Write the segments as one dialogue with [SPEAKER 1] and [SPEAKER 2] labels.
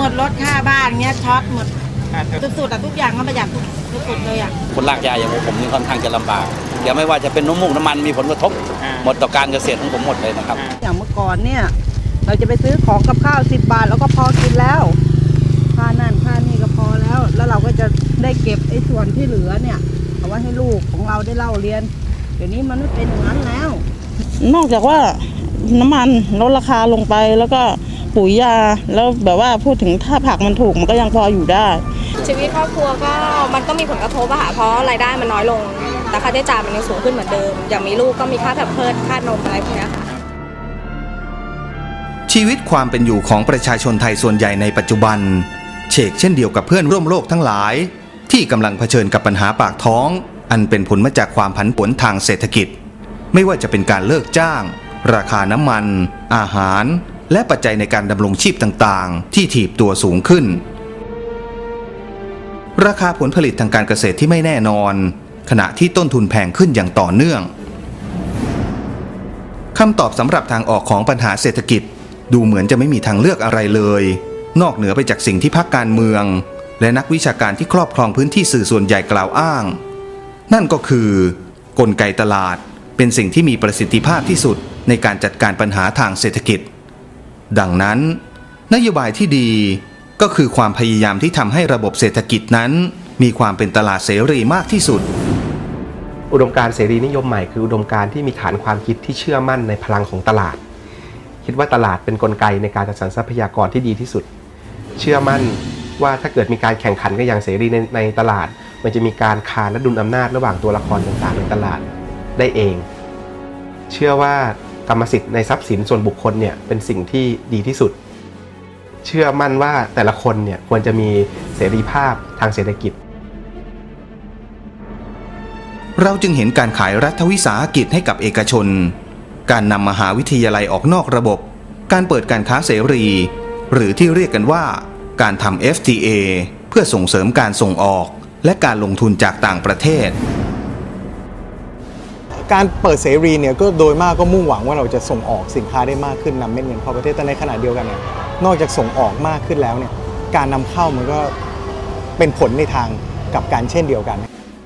[SPEAKER 1] ดลดค่าบ้านเงี้ยช็อตหมดสุดๆแต่ทุกอย่างก็ประหยัดสุดๆเลยอ่ะ
[SPEAKER 2] คนลากยาอย่างผมนี่ค่อนข้างจะลำบากเดี๋ยวไม่ว่าจะเป็นน้ำมันมีผลกระทบหมดต่อการเกษตรของผมหมดเลยนะครับ
[SPEAKER 3] อย่างเมื่อก่อนเนี่ยเราจะไปซื้อของกับข้าว10 บาทแล้วก็พอกินแล้วค่านั่นค่านี่ก็พอแล้วเราก็จะได้เก็บไอ้ส่วนที่เหลือเนี่ยเอาไว้ให้ลูกของเราได้เล่าเรียนเดี๋ยวนี้มันไม่เป็นอย่างนั้นแล้วนอกจากว่าน้ำมันลดราคาลงไปแล้วก็ปุ๋ยยาแล้วแบบว่าพูดถึงถ้าผักมันถูกมันก็ยังพออยู่ได้
[SPEAKER 4] ชีวิตครอบครัวก็มันก็มีผลกระทบอะค่ะเพราะรายได้มันน้อยลงแต่ค่าใช้จ่ายมันยังสูงขึ้นเหมือนเดิมอย่างมีลูกก็มีค่าแพมเพิร์สค่านมอะไรพวกนี้ค่ะ
[SPEAKER 5] ชีวิตความเป็นอยู่ของประชาชนไทยส่วนใหญ่ในปัจจุบันเฉกเช่นเดียวกับเพื่อนร่วมโลกทั้งหลายที่กำลังเผชิญกับปัญหาปากท้องอันเป็นผลมาจากความผันผวนทางเศรษฐกิจไม่ว่าจะเป็นการเลิกจ้างราคาน้ำมันอาหารและปัจจัยในการดำรงชีพต่างๆที่ถีบตัวสูงขึ้นราคาผลผลิตทางการเกษตรที่ไม่แน่นอนขณะที่ต้นทุนแพงขึ้นอย่างต่อเนื่องคำตอบสำหรับทางออกของปัญหาเศรษฐกิจดูเหมือนจะไม่มีทางเลือกอะไรเลยนอกเหนือไปจากสิ่งที่พรรคการเมืองและนักวิชาการที่ครอบครองพื้นที่สื่อส่วนใหญ่กล่าวอ้างนั่นก็คือกลไกตลาดเป็นสิ่งที่มีประสิทธิภาพที่สุดในการจัดการปัญหาทางเศรษฐกิจดังนั้นนโยบายที่ดีก็คือความพยายามที่ทำให้ระบบเศรษฐกิจนั้นมีความเป็นตลาดเสรีมากที่สุด
[SPEAKER 6] อุดมการณ์เสรีนิยมใหม่คืออุดมการณ์ที่มีฐานความคิดที่เชื่อมั่นในพลังของตลาดคิดว่าตลาดเป็นกลไกในการจัดสรรทรัพยากรที่ดีที่สุดเชื่อมั่นว่าถ้าเกิดมีการแข่งขันกันอย่างเสรีในตลาดมันจะมีการคานและดุลอำนาจระหว่างตัวละครต่างๆในตลาดได้เองเชื่อว่ากรรมสิทธิ์ในทรัพย์สินส่วนบุคคลเนี่ยเป็นสิ่งที่ดีที่สุดเชื่อมั่นว่าแต่ละคนเนี่ยควรจะมีเสรีภาพทางเศรษฐกิจ
[SPEAKER 5] เราจึงเห็นการขายรัฐวิสาหกิจให้กับเอกชนการนำมหาวิทยาลัยออกนอกระบบการเปิดการค้าเสรีหรือที่เรียกกันว่าการทำ FTA เพื่อส่งเสริมการส่งออกและการลงทุนจากต่างประเทศ
[SPEAKER 7] การเปิดเสรีเนี่ยก็โดยมากก็มุ่งหวังว่าเราจะส่งออกสินค้าได้มากขึ้นนำเม็ดเงินเข้าประเทศแต่ในขณะเดียวกันเนี่ยนอกจากส่งออกมากขึ้นแล้วเนี่ยการนำเข้ามันก็เป็นผลในทางกลับกันเช่นเดียวกัน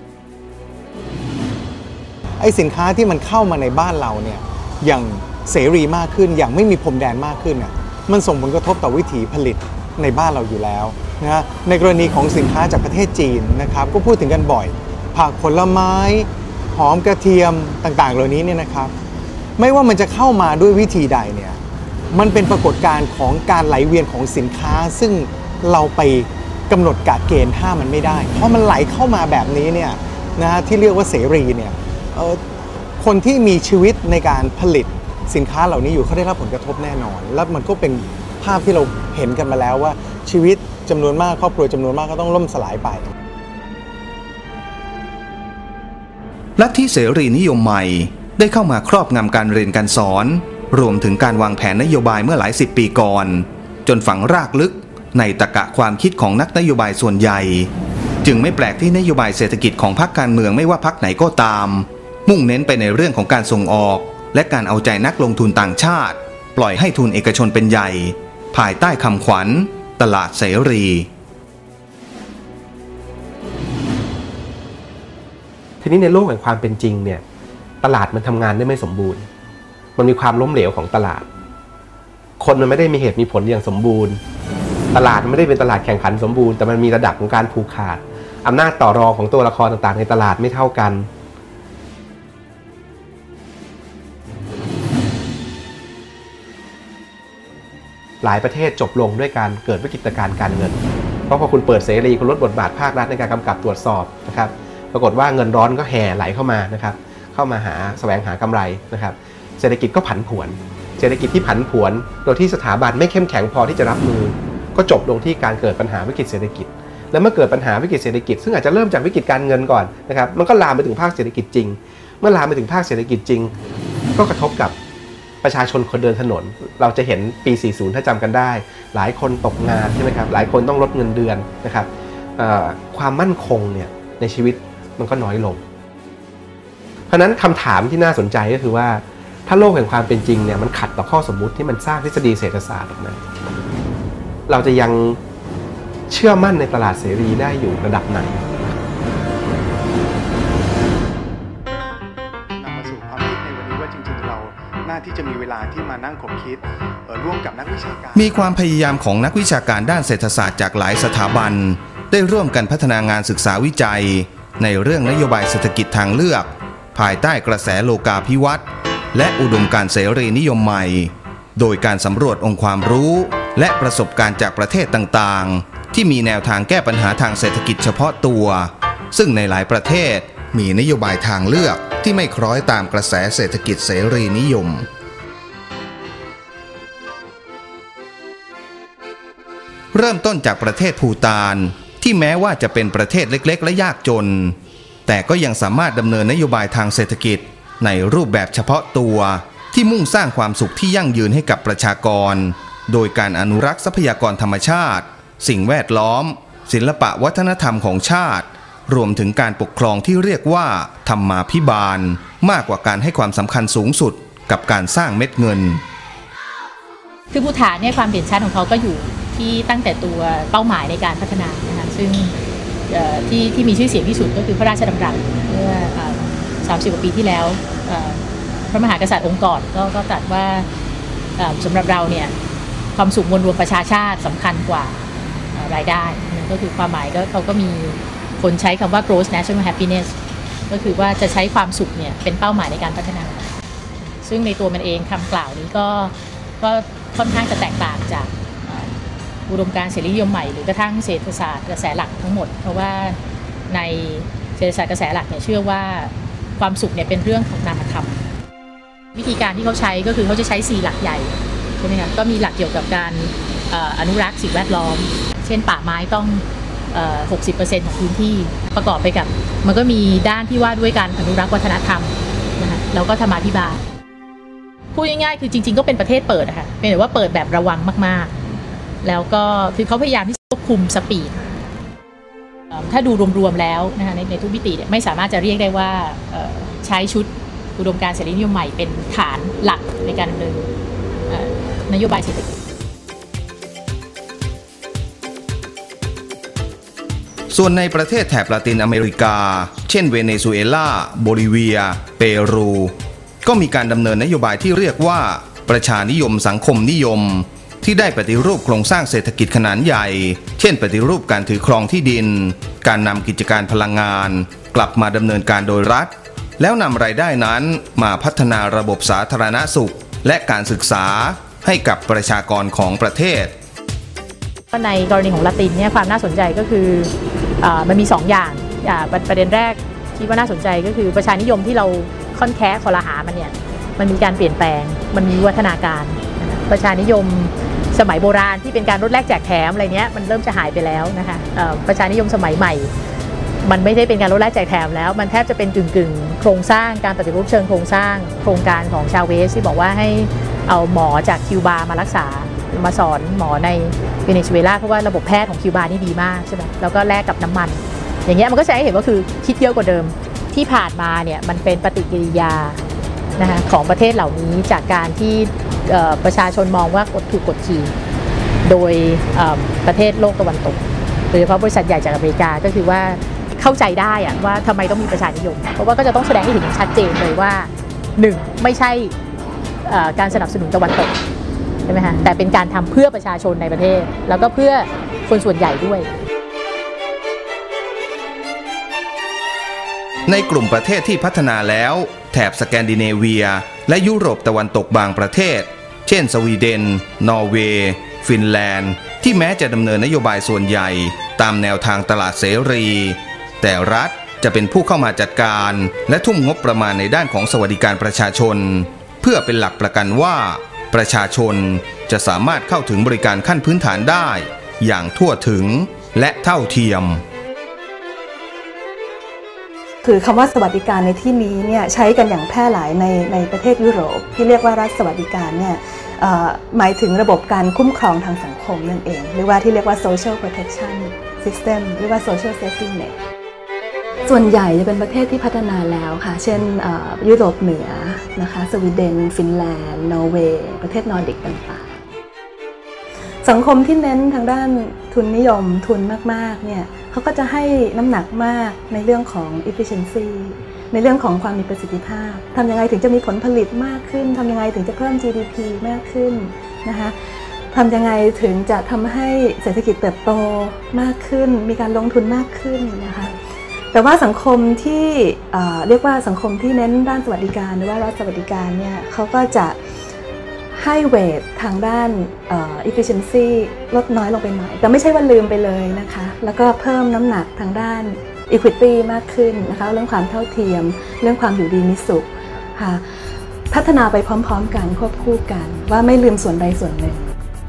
[SPEAKER 7] ไอ้สินค้าที่มันเข้ามาในบ้านเราเนี่ยอย่างเสรีมากขึ้นอย่างไม่มีพรมแดนมากขึ้นเนี่ยมันส่งผลกระทบต่อวิถีผลิตในบ้านเราอยู่แล้วนะในกรณีของสินค้าจากประเทศจีนนะครับก็พูดถึงกันบ่อยผักผลไม้หอมกระเทียมต่างๆเหล่านี้เนี่ยนะครับไม่ว่ามันจะเข้ามาด้วยวิธีใดเนี่ยมันเป็นปรากฏการณ์ของการไหลเวียนของสินค้าซึ่งเราไปกำหนดกฎเกณฑ์ห้ามมันไม่ได้เพราะมันไหลเข้ามาแบบนี้เนี่ยนะที่เรียกว่าเสรีเนี่ยคนที่มีชีวิตในการผลิตสินค้าเหล่านี้อยู่เขาได้รับผลกระทบแน่นอนแล้วมันก็เป็นภาพที่เราเห็นกันมาแล้วว่าชีวิตจำนวนมากครอบครัวจำนวนมากก็ต้องล่มสลายไป
[SPEAKER 5] ลัทธิเสรีนิยมใหม่ได้เข้ามาครอบงำการเรียนการสอนรวมถึงการวางแผนนโยบายเมื่อหลาย10 ปีก่อนจนฝังรากลึกในตรรกะความคิดของนักนโยบายส่วนใหญ่จึงไม่แปลกที่นโยบายเศรษฐกิจของพรรคการเมืองไม่ว่าพรรคไหนก็ตามมุ่งเน้นไปในเรื่องของการส่งออกและการเอาใจนักลงทุนต่างชาติปล่อยให้ทุนเอกชนเป็นใหญ่ภายใต้คำขวัญตลาดเสรี
[SPEAKER 6] ทีนี้ในโลกแห่งความเป็นจริงเนี่ยตลาดมันทำงานได้ไม่สมบูรณ์มันมีความล้มเหลวของตลาดคนมันไม่ได้มีเหตุมีผลอย่างสมบูรณ์ตลาดมันไม่ได้เป็นตลาดแข่งขันสมบูรณ์แต่มันมีระดับของการผูกขาดอำนาจต่อรองของตัวละครต่างๆในตลาดไม่เท่ากันหลายประเทศจบลงด้วยการเกิดวิกฤตการณ์การเงินเพราะพอคุณเปิดเสรีคุณลดบทบาทภาครัฐในการกำกับตรวจสอบนะครับปรากฏว่าเงินร้อนก็แห่ไหลเข้ามานะครับเข้ามาแสวงหากำไรนะครับเศรษฐกิจก็ผันผวนเศรษฐกิจที่ผันผวนโดยที่สถาบันไม่เข้มแข็งพอที่จะรับมือก็จบลงที่การเกิดปัญหาวิกฤตเศรษฐกิจและเมื่อเกิดปัญหาวิกฤตเศรษฐกิจซึ่งอาจจะเริ่มจากวิกฤตการเงินก่อนนะครับมันก็ลามไปถึงภาคเศรษฐกิจจริงเมื่อลามไปถึงภาคเศรษฐกิจจริงก็กระทบกับประชาชนคนเดินถนนเราจะเห็นปี 40 ถ้าจำกันได้หลายคนตกงานใช่ไหมครับหลายคนต้องลดเงินเดือนนะครับความมั่นคงเนี่ยในชีวิตมันก็น้อยลงเพราะนั้นคำถามที่น่าสนใจก็คือว่าถ้าโลกแห่งความเป็นจริงเนี่ยมันขัดต่อข้อสมมุติที่มันสร้างทฤษฎีเศรษฐศาสตร์ออกมาเราจะยังเชื่อมั่นในตลาดเสรีได้อยู่ระดับไหน
[SPEAKER 7] นำมาสู่ความคิดในวันนี้ว่าจริงๆเราน่าที่จะมีเวลาที่มานั่งคบคิดร่วมกับนักวิชาการ
[SPEAKER 5] มีความพยายามของนักวิชาการด้านเศรษฐศาสตร์จากหลายสถาบันได้ร่วมกันพัฒนางานศึกษาวิจัยในเรื่องนโยบายเศรษฐกิจทางเลือกภายใต้กระแสโลกาภิวัตน์และอุดมการณ์เสรีนิยมใหม่โดยการสำรวจองค์ความรู้และประสบการณ์จากประเทศต่างๆที่มีแนวทางแก้ปัญหาทางเศรษฐกิจเฉพาะตัวซึ่งในหลายประเทศมีนโยบายทางเลือกที่ไม่คล้อยตามกระแสเศรษฐกิจเสรีนิยมเริ่มต้นจากประเทศภูฏานที่แม้ว่าจะเป็นประเทศเล็กๆและยากจนแต่ก็ยังสามารถดำเนินนโยบายทางเศรษฐกิจในรูปแบบเฉพาะตัวที่มุ่งสร้างความสุขที่ยั่งยืนให้กับประชากรโดยการอนุรักษ์ทรัพยากรธรรมชาติสิ่งแวดล้อมศิลปะวัฒนธรรมของชาติรวมถึงการปกครองที่เรียกว่าธรรมาภิบาลมากกว่าการให้ความสำคัญสูงสุดกับการสร้างเม็ดเงิน
[SPEAKER 8] คือภูฏานเนี่ยความเด่นชัดของเขาก็อยู่ที่ตั้งแต่ตัวเป้าหมายในการพัฒนานะคะซึ่งที่มีชื่อเสียงที่สุดก็คือพระราชดำรัสเมื่อ30 กว่าปีที่แล้วพระมหากษัตริย์องค์ก่อนก็ตรัสว่าสำหรับเราเนี่ยความสุขมวลรวมประชาชาติสำคัญกว่ารายได้ก็คือความหมายก็เขาก็มีคนใช้คำว่า gross national happiness ก็คือว่าจะใช้ความสุขเนี่ยเป็นเป้าหมายในการพัฒนาซึ่งในตัวมันเองคำกล่าวนี้ก็ค่อนข้างจะแตกต่างจากอุดมการณ์เสรีนิยมใหม่หรือกระทั่งเศรษฐศาสตร์กระแสหลักทั้งหมดเพราะว่าในเศรษฐศาสตร์กระแสหลักเนี่ยเชื่อว่าความสุขเนี่ยเป็นเรื่องของนามธรรมวิธีการที่เขาใช้ก็คือเขาจะใช้4หลักใหญ่ใช่ไหมคะก็มีหลักเกี่ยวกับการอนุรักษ์สิ่งแวดล้อมเช่นป่าไม้ต้อง60% ของพื้นที่ประกอบไปกับมันก็มีด้านที่ว่าด้วยการอนุรักษ์วัฒนธรรมนะคะแล้วก็ธรรมาภิบาลพูดง่ายๆคือจริงๆก็เป็นประเทศเปิดนะคะเป็นแต่ว่าเปิดแบบระวังมากๆแล้วก็คือเขาพยายามที่จะควบคุมสปีดถ้าดูรวมๆแล้วนะคะในทุกมิติเนี่ยไม่สามารถจะเรียกได้ว่าใช้ชุดอุดมการณ์เสรีนิยมใหม่เป็นฐานหลักในการดำเนินนโยบายเศรษฐกิจ
[SPEAKER 5] ส่วนในประเทศแถบลาตินอเมริกาเช่นเวเนซุเอลาโบลิเวียเปรูก็มีการดำเนินนโยบายที่เรียกว่าประชานิยมสังคมนิยมที่ได้ปฏิรูปโครงสร้างเศรษฐกิจขนาดใหญ่เช่นปฏิรูปการถือครองที่ดินการนำกิจการพลังงานกลับมาดำเนินการโดยรัฐแล้วนำรายได้นั้นมาพัฒนาระบบสาธารณสุขและการศึกษาให้กับประชากรของประเทศ
[SPEAKER 8] ในกรณีของละตินเนี่ยความน่าสนใจก็คือมันมี2อย่างประเด็นแรกที่ว่าน่าสนใจก็คือประชานิยมที่เราค่อนแค้คอรหามันเนี่ยมันมีการเปลี่ยนแปลงมันมีวัฒนาการประชานิยมสมัยโบราณที่เป็นการลดแลกแจกแถมอะไรเนี้ยมันเริ่มจะหายไปแล้วนะคะประชานิยมสมัยใหม่มันไม่ได้เป็นการลดแลกแจกแถมแล้วมันแทบจะเป็นกึ่งโครงสร้างการปฏิรูปเชิงโครงสร้างโครงการของชาเวสที่บอกว่าให้เอาหมอจากคิวบามารักษามาสอนหมอในเวเนซุเอลาเพราะว่าระบบแพทย์ของคิวบานี่ดีมากใช่ไหมแล้วก็แลกกับน้ำมันอย่างเงี้ยมันก็จะให้เห็นว่าคือคิดเยอะกว่าเดิมที่ผ่านมาเนี่ยมันเป็นปฏิกิริยานะคะของประเทศเหล่านี้จากการที่ประชาชนมองว่ากดถูกกดขี่โดยประเทศโลกตะวันตกโดยเฉพาะบริษัทใหญ่จากอเมริกาก็คือว่าเข้าใจได้อะว่าทำไมต้องมีประชานิยมเพราะว่าก็จะต้องแสดงให้เห็นอย่างชัดเจนเลยว่า1ไม่ใช่การสนับสนุนตะวันตกใช่ไหมคะแต่เป็นการทำเพื่อประชาชนในประเทศแล้วก็เพื่อคนส่วนใหญ่ด้วย
[SPEAKER 5] ในกลุ่มประเทศที่พัฒนาแล้วแถบสแกนดิเนเวียและยุโรปตะวันตกบางประเทศเช่นสวีเดนนอร์เวย์ฟินแลนด์ที่แม้จะดำเนินนโยบายส่วนใหญ่ตามแนวทางตลาดเสรีแต่รัฐจะเป็นผู้เข้ามาจัดการและทุ่มงบประมาณในด้านของสวัสดิการประชาชนเพื่อเป็นหลักประกันว่าประชาชนจะสามารถเข้าถึงบริการขั้นพื้นฐานได้อย่างทั่วถึงและเท่าเทียม
[SPEAKER 9] คือคำว่าสวัสดิการในที่นี้เนี่ยใช้กันอย่างแพร่หลายในประเทศยุโรปที่เรียกว่ารัฐสวัสดิการเนี่ยหมายถึงระบบการคุ้มครองทางสังคมนั่นเองหรือว่าที่เรียกว่า social protection system หรือว่า social safety net ส่วนใหญ่จะเป็นประเทศที่พัฒนาแล้วค่ะเช่นยุโรปเหนือนะคะสวีเดนฟินแลนด์นอร์เวย์ประเทศนอร์ดิกต่างๆสังคมที่เน้นทางด้านทุนนิยมทุนมากๆเนี่ยเขาก็จะให้น้ำหนักมากในเรื่องของ efficiency ในเรื่องของความมีประสิทธิภาพทำยังไงถึงจะมีผลผลิตมากขึ้นทำยังไงถึงจะเพิ่ม GDP มากขึ้นนะคะทำยังไงถึงจะทำให้เศรษฐกิจเติบโตมากขึ้นมีการลงทุนมากขึ้นนะคะแต่ว่าสังคมที่เรียกว่าสังคมที่เน้นด้านสวัสดิการหรือว่ารัฐสวัสดิการเนี่ยเขาก็จะให้เวททางด้าน efficiency ลดน้อยลงไปหน่อยแต่ไม่ใช่ว่าลืมไปเลยนะคะแล้วก็เพิ่มน้ำหนักทางด้าน equity มากขึ้นนะคะเรื่องความเท่าเทียมเรื่องความอยู่ดีมีสุขค่ะพัฒนาไปพร้อมๆกันควบคู่กันว่าไม่ลืมส่วนใดส่วนหนึ่ง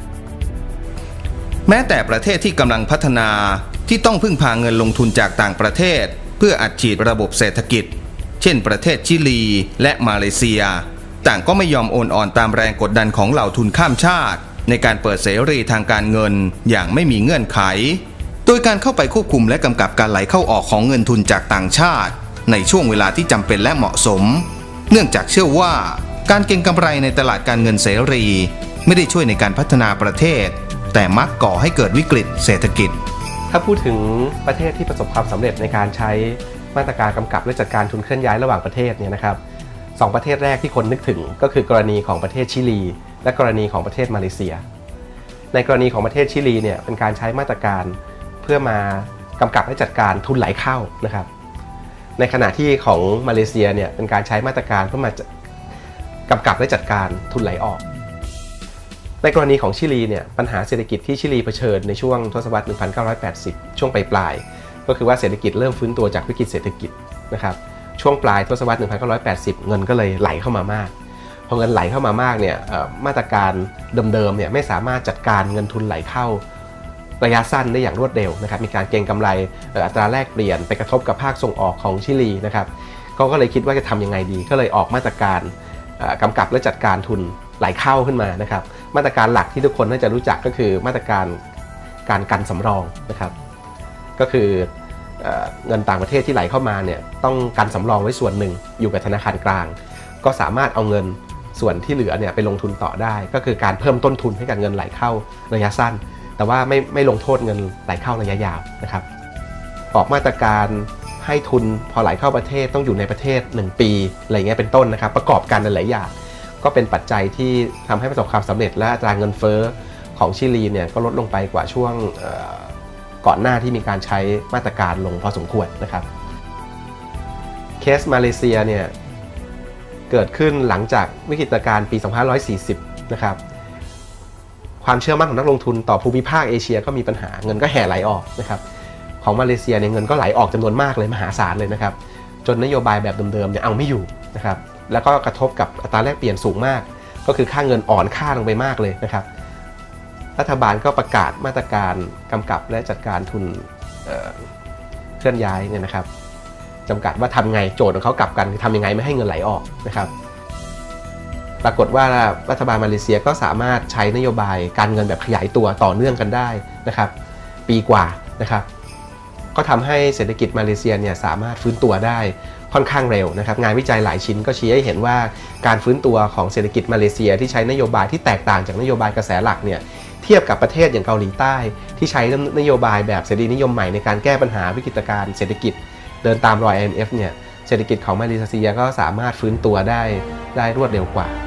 [SPEAKER 5] แม้แต่ประเทศที่กำลังพัฒนาที่ต้องพึ่งพาเงินลงทุนจากต่างประเทศเพื่ออัดฉีดระบบเศรษฐกิจเช่นประเทศชิลีและมาเลเซียต่างก็ไม่ยอมโอนอ่อนตามแรงกดดันของเหล่าทุนข้ามชาติในการเปิดเสรีทางการเงินอย่างไม่มีเงื่อนไขโดยการเข้าไปควบคุมและกำกับการไหลเข้าออกของเงินทุนจากต่างชาติในช่วงเวลาที่จำเป็นและเหมาะสมเนื่องจากเชื่อว่าการเก็งกำไรในตลาดการเงินเสรีไม่ได้ช่วยในการพัฒนาประเทศแต่มักก่อให้เกิดวิกฤตเศรษฐกิจ
[SPEAKER 6] ถ้าพูดถึงประเทศที่ประสบความสำเร็จในการใช้มาตรการกำกับและจัดการทุนเคลื่อนย้ายระหว่างประเทศเนี่ยนะครับ2ประเทศแรกที่คนนึกถึงก็คือกรณีของประเทศชิลีและกรณีของประเทศมาเลเซียในกรณีของประเทศชิลีเนี่ยเป็นการใช้มาตรการเพื่อมากำกับและจัดการทุนไหลเข้านะครับในขณะที่ของมาเลเซียเนี่ยเป็นการใช้มาตรการเพื่อมากำกับและจัดการทุนไหลออกในกรณีของชิลีเนี่ยปัญหาเศรษฐกิจที่ชิลีเผชิญในช่วงทศวรรษ 1980 ช่วงปลายๆก็คือว่าเศรษฐกิจเริ่มฟื้นตัวจากวิกฤตเศรษฐกิจนะครับช่วงปลายทศวรรษ 1980 เงินก็เลยไหลเข้ามามากพอเงินไหลเข้ามามากเนี่ยมาตรการเดิมๆเนี่ยไม่สามารถจัดการเงินทุนไหลเข้าระยะสั้นได้อย่างรวดเร็วนะครับมีการเก็งกำไรอัตราแลกเปลี่ยนไปกระทบกับภาคส่งออกของชิลีนะครับเขาก็เลยคิดว่าจะทำยังไงดีก็เลยออกมาตรการกำกับและจัดการทุนไหลเข้าขึ้นมานะครับมาตรการหลักที่ทุกคนน่าจะรู้จักก็คือมาตรการการกันสำรองนะครับก็คือเงินต่างประเทศที่ไหลเข้ามาเนี่ยต้องกันสำรองไว้ส่วนหนึ่งอยู่กับธนาคารกลางก็สามารถเอาเงินส่วนที่เหลือเนี่ยไปลงทุนต่อได้ก็คือการเพิ่มต้นทุนให้กับเงินไหลเข้าระยะสั้นแต่ว่าไม่ลงโทษเงินไหลเข้าระยะยาวนะครับออกมาตรการให้ทุนพอไหลเข้าประเทศต้องอยู่ในประเทศ1ปีอะไรเงี้ยเป็นต้นนะครับประกอบกันหลายอย่างก็เป็นปัจจัยที่ทำให้ประสบความสำเร็จและอัตราเงินเฟ้อของชิลีเนี่ยก็ลดลงไปกว่าช่วงก่อนหน้าที่มีการใช้มาตรการลงพอสมควรนะครับเคสมาเลเซียเนี่ยเกิดขึ้นหลังจากวิกฤตการณ์ปี 2540 นะครับความเชื่อมั่นของนักลงทุนต่อภูมิภาคเอเชียก็มีปัญหาเงินก็แห่ไหลออกนะครับของมาเลเซียเนี่ยเงินก็ไหลออกจำนวนมากเลยมหาศาลเลยนะครับจนนโยบายแบบเดิมๆเนี่ยเอาไม่อยู่นะครับแล้วก็กระทบกับอัตราแลกเปลี่ยนสูงมากก็คือค่าเงินอ่อนค่าลงไปมากเลยนะครับรัฐบาลก็ประกาศมาตรการกำกับและจัดการทุนเคลื่อนย้ายเนี่ยนะครับจำกัดว่าทำไงโจทย์ของเขากลับกันคือทำยังไงไม่ให้เงินไหลออกนะครับปรากฏว่ารัฐบาลมาเลเซียก็สามารถใช้นโยบายการเงินแบบขยายตัวต่อเนื่องกันได้นะครับปีกว่านะครับก็ทำให้เศรษฐกิจมาเลเซียเนี่ยสามารถฟื้นตัวได้ค่อนข้างเร็วนะครับงานวิจัยหลายชิ้นก็ชี้ให้เห็นว่าการฟื้นตัวของเศรษฐกิจมาเลเซียที่ใช้นโยบายที่แตกต่างจากนโยบายกระแสหลักเนี่ยเทียบกับประเทศอย่างเกาหลีใต้ที่ใช้นโยบายแบบเสรีนิยมใหม่ในการแก้ปัญหาวิกฤตการณ์เศรษฐกิจเดินตามรอย IMF เนี่ยเศรษฐกิจของมาเลเซียก็สามารถฟื้นตัวได้รวดเร็วกว่า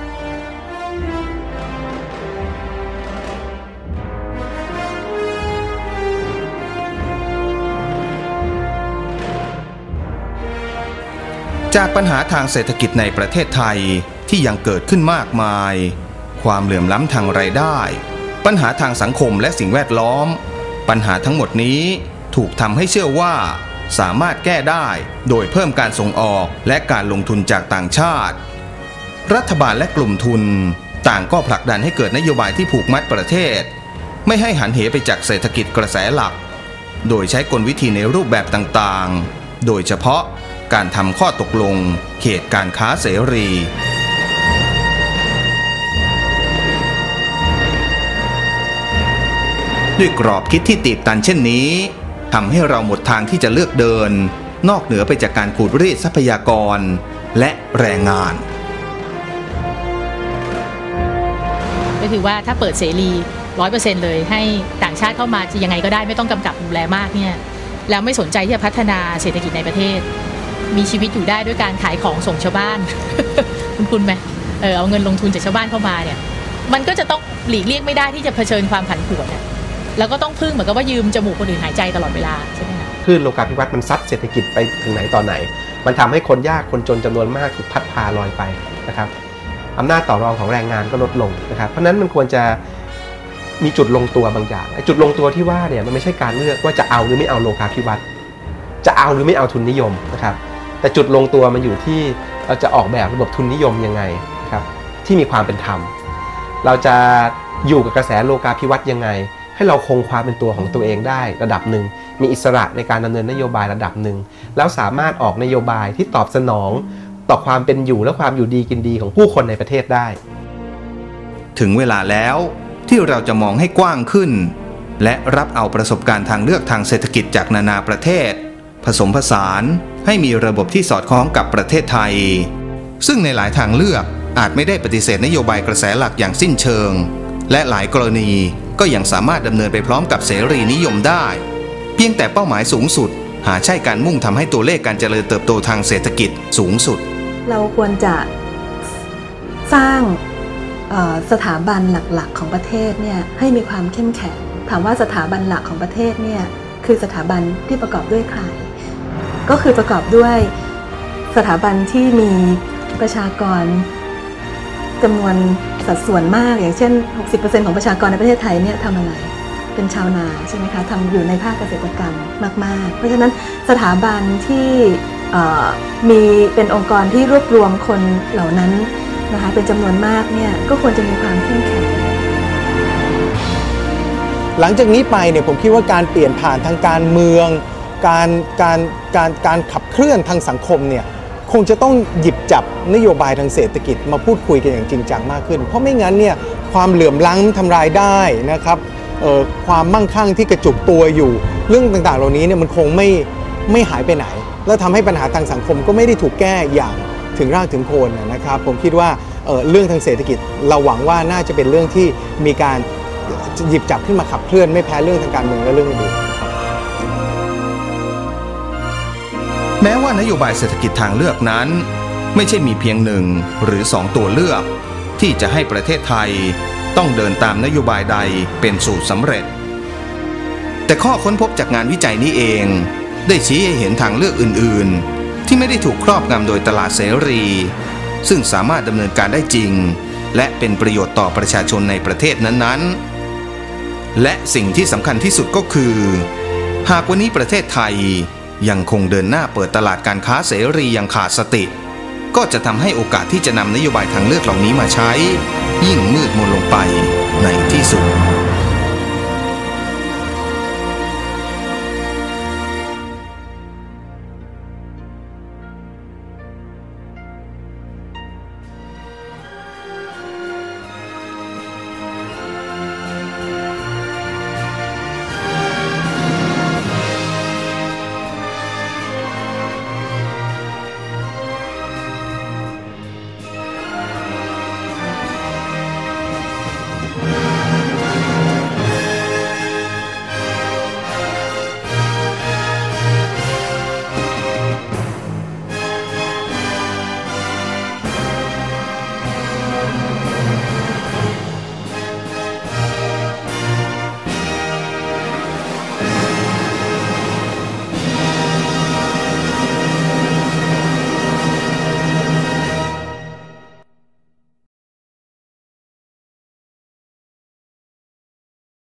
[SPEAKER 5] จากปัญหาทางเศรษฐกิจในประเทศไทยที่ยังเกิดขึ้นมากมายความเหลื่อมล้ำทางรายได้ปัญหาทางสังคมและสิ่งแวดล้อมปัญหาทั้งหมดนี้ถูกทำให้เชื่อว่าสามารถแก้ได้โดยเพิ่มการส่งออกและการลงทุนจากต่างชาติรัฐบาลและกลุ่มทุนต่างก็ผลักดันให้เกิดนโยบายที่ผูกมัดประเทศไม่ให้หันเหไปจากเศรษฐกิจกระแสหลักโดยใช้กลวิธีในรูปแบบต่างๆโดยเฉพาะการทำข้อตกลงเขตการค้าเสรีด้วยกรอบคิดที่ตีบตันเช่นนี้ทำให้เราหมดทางที่จะเลือกเดินนอกเหนือไปจากการขูดรีดทรัพยากรและแรงงาน
[SPEAKER 8] ก็คือว่าถ้าเปิดเสรี 100%เลยให้ต่างชาติเข้ามาจะยังไงก็ได้ไม่ต้องกำกับดูแลมากเนี่ยแล้วไม่สนใจที่จะพัฒนาเศรษฐกิจในประเทศมีชีวิตอยู่ได้ด้วยการขายของส่งชาวบ้าน คุณไหมเอาเงินลงทุนจากชาวบ้านเข้ามาเนี่ยมันก็จะต้องหลีกเลี่ยงไม่ได้ที่จะเผชิญความผันผวนแล้วก็ต้องพึ่งเหมือนกับว่ายืมจมูกคนอื่นหายใจตลอดเวลาใช่ไหมคะ
[SPEAKER 6] คลื่นโลกาภิวัตน์มันซัดเศรษฐกิจไปถึงไหนตอนไหนมันทำให้คนยากคนจนจำนวนมากถูกพัดพาลอยไปนะครับอำนาจต่อรองของแรงงานก็ลดลงนะครับเพราะนั้นมันควรจะมีจุดลงตัวบางอย่างจุดลงตัวที่ว่าเนี่ยมันไม่ใช่การเลือกว่าจะเอาหรือไม่เอาโลกาภิวัตน์จะเอาหรือไม่เอาทุนนิยมนะครับแต่จุดลงตัวมันอยู่ที่เราจะออกแบบระบบทุนนิยมยังไงนะครับที่มีความเป็นธรรมเราจะอยู่กับกระแสโลกาภิวัตน์ยังไงให้เราคงความเป็นตัวของตัวเองได้ระดับหนึ่งมีอิสระในการดำเนินนโยบายระดับหนึ่งแล้วสามารถออกนโยบายที่ตอบสนองต่อความเป็นอยู่และความอยู่ดีกินดีของผู้คนในประเทศได้
[SPEAKER 5] ถึงเวลาแล้วที่เราจะมองให้กว้างขึ้นและรับเอาประสบการณ์ทางเลือกทางเศรษฐกิจจากนานาประเทศผสมผสานให้มีระบบที่สอดคล้องกับประเทศไทยซึ่งในหลายทางเลือกอาจไม่ได้ปฏิเสธนโยบายกระแสหลักอย่างสิ้นเชิงและหลายกรณีก็ยังสามารถดำเนินไปพร้อมกับเสรีนิยมได้เพียงแต่เป้าหมายสูงสุดหาใช่การมุ่งทำให้ตัวเลขการเจริญเติบโตทางเศรษฐกิจสูงสุด
[SPEAKER 9] เราควรจะสร้างสถาบันหลักๆของประเทศเนี่ยให้มีความเข้มแข็งถามว่าสถาบันหลักของประเทศเนี่ยคือสถาบันที่ประกอบด้วยใครก็คือประกอบด้วยสถาบันที่มีประชากรจำนวนสัดส่วนมากอย่างเช่น 60% ของประชากรในประเทศไทยเนี่ยทำอะไรเป็นชาวนาใช่ไหมคะทำอยู่ในภาคเกษตรกรรมมากๆเพราะฉะนั้นสถาบันที่มีเป็นองค์กรที่รวบรวมคนเหล่านั้นนะคะเป็นจำนวนมากเนี่ยก็ควรจะมีความเข้มแข็ง
[SPEAKER 7] หลังจากนี้ไปเนี่ยผมคิดว่าการเปลี่ยนผ่านทางการเมืองการขับเคลื่อนทางสังคมเนี่ยคงจะต้องหยิบจับนโยบายทางเศรษฐกิจมาพูดคุยกันอย่างจริงจังมากขึ้นเพราะไม่งั้นเนี่ยความเหลื่อมล้ำทำลายได้นะครับความมั่งคั่งที่กระจุกตัวอยู่เรื่องต่างๆเหล่านี้เนี่ยมันคงไม่หายไปไหนแล้วทำให้ปัญหาทางสังคมก็ไม่ได้ถูกแก้อย่างถึงรากถึงโคนนะครับผมคิดว่าเรื่องทางเศรษฐกิจเราหวังว่าน่าจะเป็นเรื่องที่มีการหยิบจับขึ้นมาขับเคลื่อนไม่แพ้เรื่องทางการเมืองและเรื่องอื่น
[SPEAKER 5] แม้ว่านโยบายเศรษฐกิจทางเลือกนั้นไม่ใช่มีเพียง1 หรือ 2 ตัวเลือกที่จะให้ประเทศไทยต้องเดินตามนโยบายใดเป็นสูตรสำเร็จแต่ข้อค้นพบจากงานวิจัยนี้เองได้ชี้ให้เห็นทางเลือกอื่นๆที่ไม่ได้ถูกครอบงำโดยตลาดเสรีซึ่งสามารถดำเนินการได้จริงและเป็นประโยชน์ต่อประชาชนในประเทศนั้นๆและสิ่งที่สำคัญที่สุดก็คือหากวันนี้ประเทศไทยยังคงเดินหน้าเปิดตลาดการค้าเสรีอย่างขาดสติก็จะทำให้โอกาสที่จะนำนโยบายทางเลือกเหล่านี้มาใช้ยิ่งมืดมนลงไปในที่สุด